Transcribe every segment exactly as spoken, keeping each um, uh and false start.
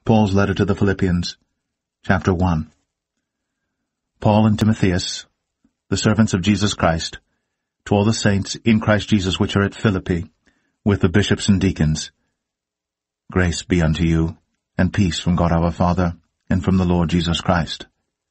Paul's letter to the Philippians, chapter one. Paul and Timotheus, the servants of Jesus Christ, to all the saints in Christ Jesus which are at Philippi, with the bishops and deacons. Grace be unto you, and peace from God our Father, and from the Lord Jesus Christ.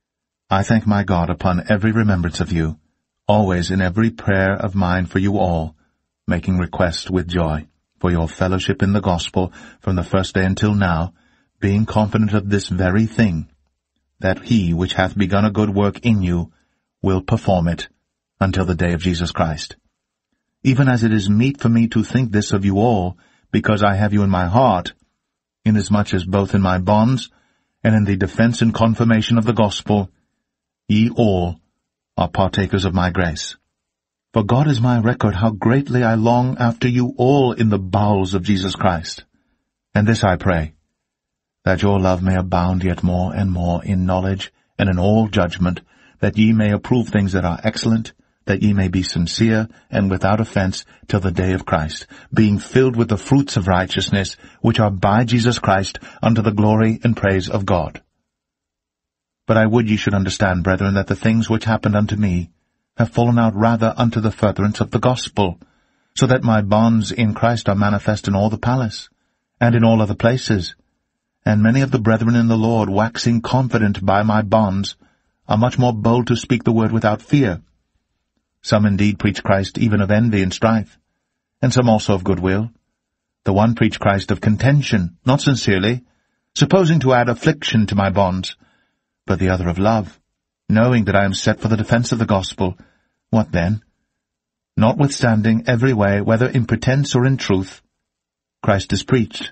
I thank my God upon every remembrance of you, always in every prayer of mine for you all, making request with joy for your fellowship in the gospel from the first day until now, being confident of this very thing, that he which hath begun a good work in you will perform it until the day of Jesus Christ. Even as it is meet for me to think this of you all, because I have you in my heart, inasmuch as both in my bonds and in the defense and confirmation of the gospel, ye all are partakers of my grace. For God is my record how greatly I long after you all in the bowels of Jesus Christ. And this I pray, that your love may abound yet more and more in knowledge and in all judgment, that ye may approve things that are excellent, that ye may be sincere and without offense till the day of Christ, being filled with the fruits of righteousness, which are by Jesus Christ, unto the glory and praise of God. But I would ye should understand, brethren, that the things which happened unto me have fallen out rather unto the furtherance of the gospel, so that my bonds in Christ are manifest in all the palace, and in all other places. And many of the brethren in the Lord, waxing confident by my bonds, are much more bold to speak the word without fear. Some indeed preach Christ even of envy and strife, and some also of goodwill. The one preach Christ of contention, not sincerely, supposing to add affliction to my bonds, but the other of love, knowing that I am set for the defense of the gospel. What then? Notwithstanding every way, whether in pretence or in truth, Christ is preached.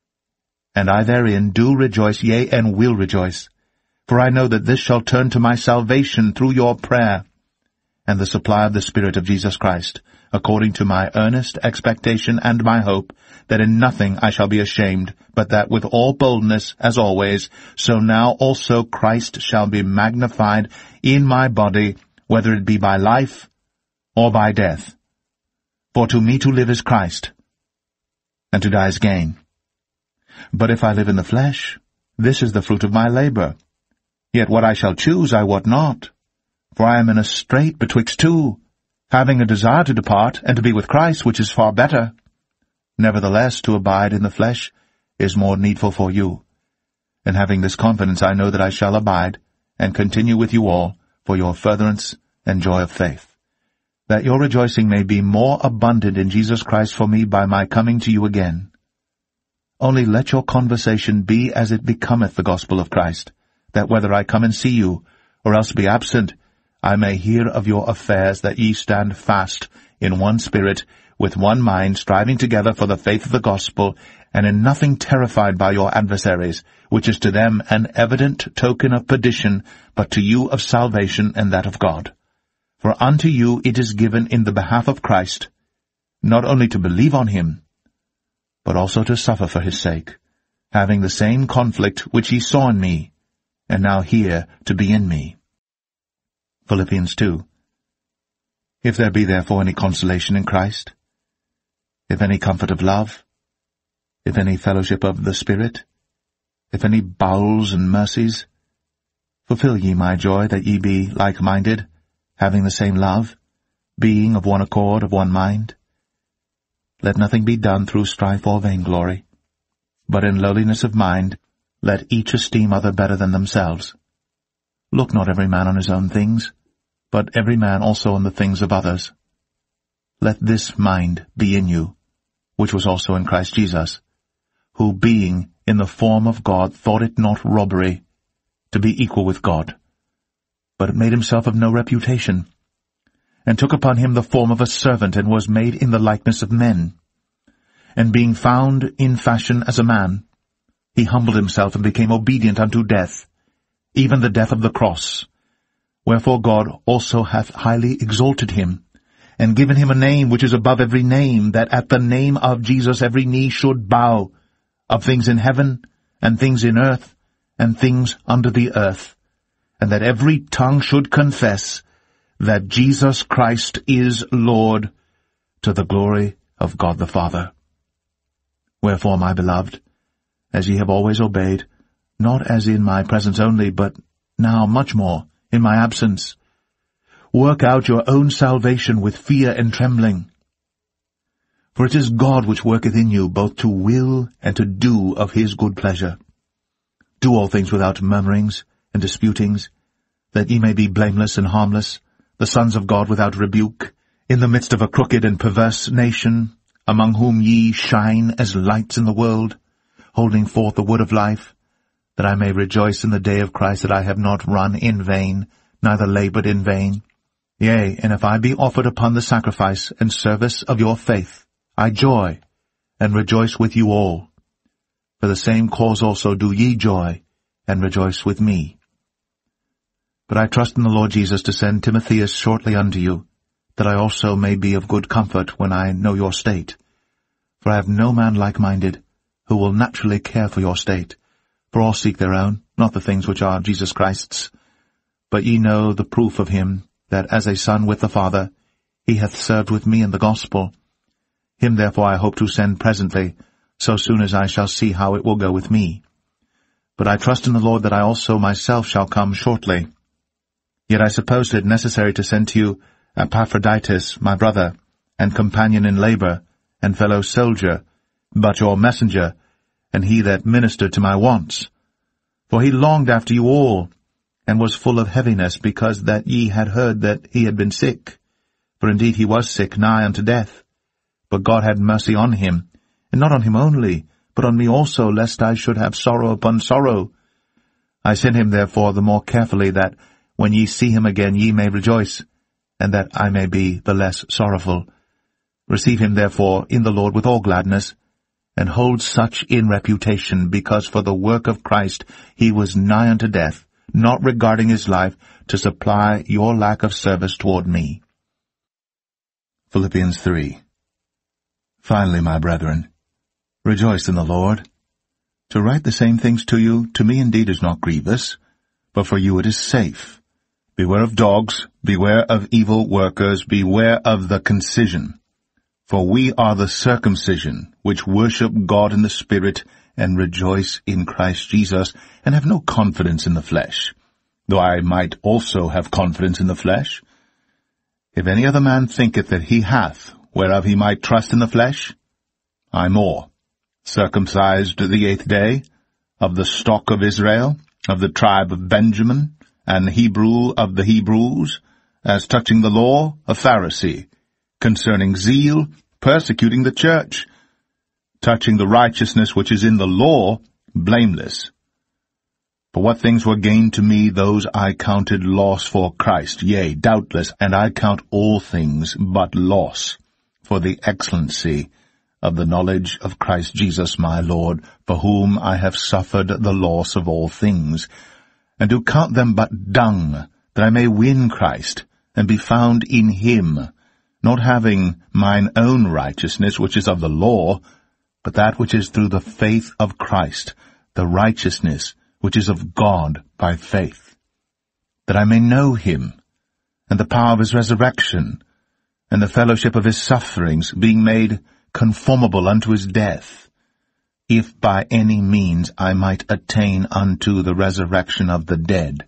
And I therein do rejoice, yea, and will rejoice. For I know that this shall turn to my salvation through your prayer, and the supply of the Spirit of Jesus Christ, according to my earnest expectation and my hope, that in nothing I shall be ashamed, but that with all boldness, as always, so now also Christ shall be magnified in my body, whether it be by life or by death. For to me to live is Christ, and to die is gain. But if I live in the flesh, this is the fruit of my labor. Yet what I shall choose I wot not, for I am in a strait betwixt two, having a desire to depart, and to be with Christ, which is far better. Nevertheless, to abide in the flesh is more needful for you. And having this confidence, I know that I shall abide, and continue with you all, for your furtherance and joy of faith, that your rejoicing may be more abundant in Jesus Christ for me by my coming to you again. Only let your conversation be as it becometh the gospel of Christ, that whether I come and see you, or else be absent, I may hear of your affairs, that ye stand fast in one spirit, with one mind, striving together for the faith of the gospel, and in nothing terrified by your adversaries, which is to them an evident token of perdition, but to you of salvation and that of God. For unto you it is given in the behalf of Christ, not only to believe on him, but also to suffer for his sake, having the same conflict which ye saw in me, and now hear to be in me. Philippians two. If there be therefore any consolation in Christ, if any comfort of love, if any fellowship of the Spirit, if any bowels and mercies, fulfill ye my joy, that ye be like-minded, having the same love, being of one accord, of one mind. Let nothing be done through strife or vainglory, but in lowliness of mind let each esteem other better than themselves. Look not every man on his own things, but every man also on the things of others. Let this mind be in you, which was also in Christ Jesus, who being in the form of God thought it not robbery to be equal with God, but made himself of no reputation, and took upon him the form of a servant, and was made in the likeness of men. And being found in fashion as a man, he humbled himself and became obedient unto death, even the death of the cross. Wherefore God also hath highly exalted him, and given him a name which is above every name, that at the name of Jesus every knee should bow, of things in heaven, and things in earth, and things under the earth, and that every tongue should confess that Jesus Christ is Lord, to the glory of God the Father. Wherefore, my beloved, as ye have always obeyed, not as in my presence only, but now much more, in my absence. Work out your own salvation with fear and trembling. For it is God which worketh in you both to will and to do of his good pleasure. Do all things without murmurings and disputings, that ye may be blameless and harmless, the sons of God without rebuke, in the midst of a crooked and perverse nation, among whom ye shine as lights in the world, holding forth the word of life, that I may rejoice in the day of Christ, that I have not run in vain, neither labored in vain. Yea, and if I be offered upon the sacrifice and service of your faith, I joy, and rejoice with you all. For the same cause also do ye joy, and rejoice with me. But I trust in the Lord Jesus to send Timotheus shortly unto you, that I also may be of good comfort when I know your state. For I have no man like-minded, who will naturally care for your state. For all seek their own, not the things which are Jesus Christ's. But ye know the proof of him, that as a son with the Father, he hath served with me in the gospel. Him therefore I hope to send presently, so soon as I shall see how it will go with me. But I trust in the Lord that I also myself shall come shortly. Yet I supposed it necessary to send to you Epaphroditus, my brother, and companion in labor, and fellow soldier, but your messenger, and he that ministered to my wants. For he longed after you all, and was full of heaviness, because that ye had heard that he had been sick. For indeed he was sick, nigh unto death. But God had mercy on him, and not on him only, but on me also, lest I should have sorrow upon sorrow. I send him therefore the more carefully, that when ye see him again ye may rejoice, and that I may be the less sorrowful. Receive him therefore in the Lord with all gladness, and hold such in reputation, because for the work of Christ he was nigh unto death, not regarding his life, to supply your lack of service toward me. Philippians three. Finally, my brethren, rejoice in the Lord. To write the same things to you, to me indeed is not grievous, but for you it is safe. Beware of dogs, beware of evil workers, beware of the concision. For we are the circumcision, which worship God in the Spirit, and rejoice in Christ Jesus, and have no confidence in the flesh, though I might also have confidence in the flesh. If any other man thinketh that he hath, whereof he might trust in the flesh, I more, circumcised the eighth day, of the stock of Israel, of the tribe of Benjamin, and Hebrew of the Hebrews, as touching the law, a Pharisee, concerning zeal, persecuting the church, touching the righteousness which is in the law, blameless. For what things were gained to me, those I counted loss for Christ, yea, doubtless, and I count all things but loss, for the excellency of the knowledge of Christ Jesus my Lord, for whom I have suffered the loss of all things, and do count them but dung, that I may win Christ, and be found in him, not having mine own righteousness, which is of the law, but that which is through the faith of Christ, the righteousness which is of God by faith, that I may know him, and the power of his resurrection, and the fellowship of his sufferings, being made conformable unto his death, if by any means I might attain unto the resurrection of the dead.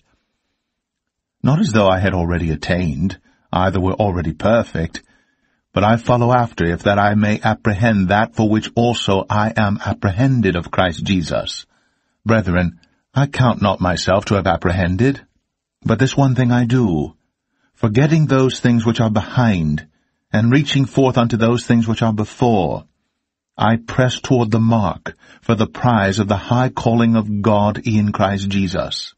Not as though I had already attained, either were already perfect, but I follow after, if that I may apprehend that for which also I am apprehended of Christ Jesus. Brethren, I count not myself to have apprehended, but this one thing I do, forgetting those things which are behind, and reaching forth unto those things which are before, I press toward the mark for the prize of the high calling of God in Christ Jesus.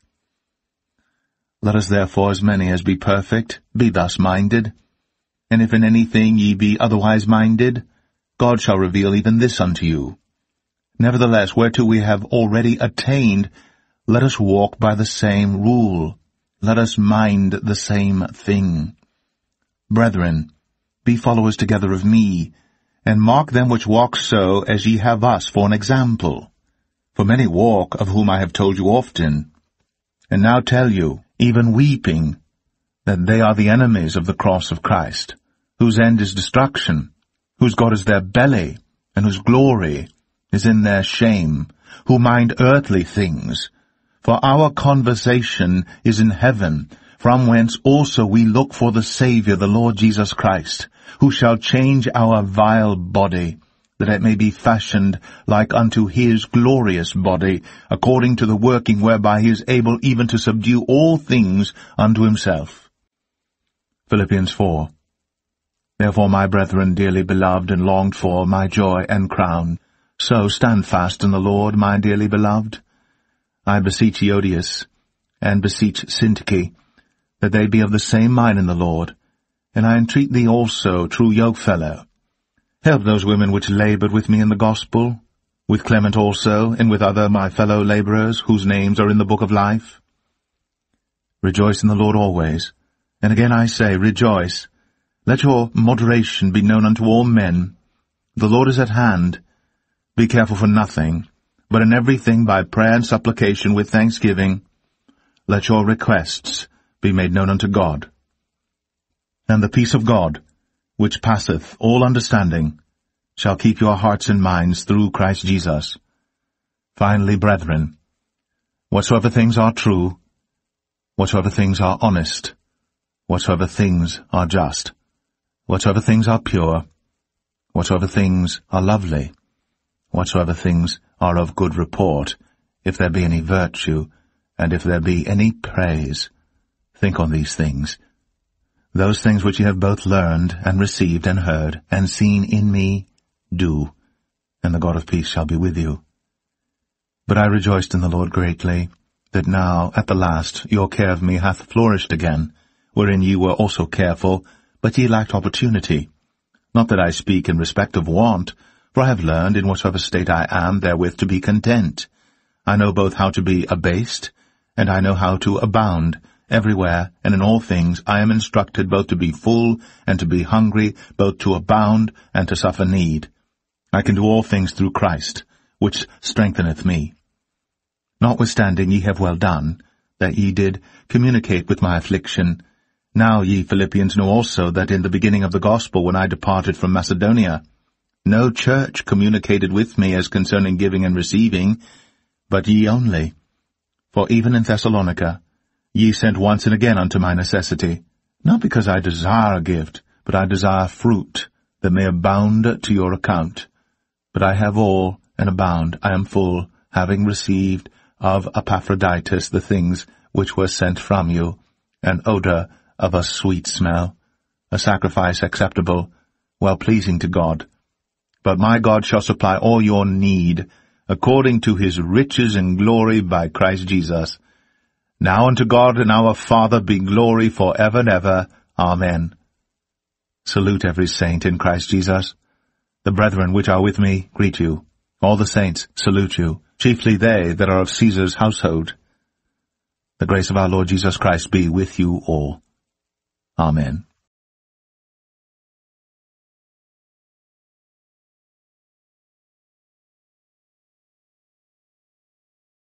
Let us therefore, as many as be perfect, be thus minded. And if in anything ye be otherwise minded, God shall reveal even this unto you. Nevertheless, whereto we have already attained, let us walk by the same rule. Let us mind the same thing. Brethren, be followers together of me, and mark them which walk so as ye have us for an example. For many walk, of whom I have told you often, and now tell you, even weeping, that they are the enemies of the cross of Christ, whose end is destruction, whose God is their belly, and whose glory is in their shame, who mind earthly things, For our conversation is in heaven, from whence also we look for the Saviour, the Lord Jesus Christ, who shall change our vile body, that it may be fashioned like unto his glorious body, according to the working whereby he is able even to subdue all things unto himself. Philippians four. Therefore, my brethren, dearly beloved and longed for, my joy and crown, so stand fast in the Lord, my dearly beloved. I beseech Eodias, and beseech Syntyche, that they be of the same mind in the Lord, and I entreat thee also, true yokefellow, help those women which labored with me in the gospel, with Clement also, and with other my fellow laborers, whose names are in the book of life. Rejoice in the Lord always. And again I say, rejoice. Let your moderation be known unto all men. The Lord is at hand. Be careful for nothing, but in everything by prayer and supplication with thanksgiving, let your requests be made known unto God. And the peace of God, which passeth all understanding, shall keep your hearts and minds through Christ Jesus. Finally, brethren, whatsoever things are true, whatsoever things are honest, whatsoever things are just, whatsoever things are pure, whatsoever things are lovely, whatsoever things are of good report, if there be any virtue, and if there be any praise, think on these things. Those things which ye have both learned, and received, and heard, and seen in me, do, and the God of peace shall be with you. But I rejoiced in the Lord greatly, that now, at the last, your care of me hath flourished again, wherein ye were also careful, but ye lacked opportunity. Not that I speak in respect of want, for I have learned, in whatsoever state I am, therewith to be content. I know both how to be abased, and I know how to abound. Everywhere and in all things I am instructed both to be full and to be hungry, both to abound and to suffer need. I can do all things through Christ, which strengtheneth me. Notwithstanding ye have well done, that ye did communicate with my affliction. Now ye Philippians know also that in the beginning of the gospel, when I departed from Macedonia, no church communicated with me as concerning giving and receiving, but ye only. For even in Thessalonica ye sent once and again unto my necessity, not because I desire a gift, but I desire fruit, that may abound to your account. But I have all, and abound, I am full, having received of Epaphroditus the things which were sent from you, an odor of a sweet smell, a sacrifice acceptable, well-pleasing to God. But my God shall supply all your need, according to his riches and glory by Christ Jesus. Now unto God and our Father be glory for ever and ever. Amen. Salute every saint in Christ Jesus. The brethren which are with me greet you. All the saints salute you, chiefly they that are of Caesar's household. The grace of our Lord Jesus Christ be with you all. Amen.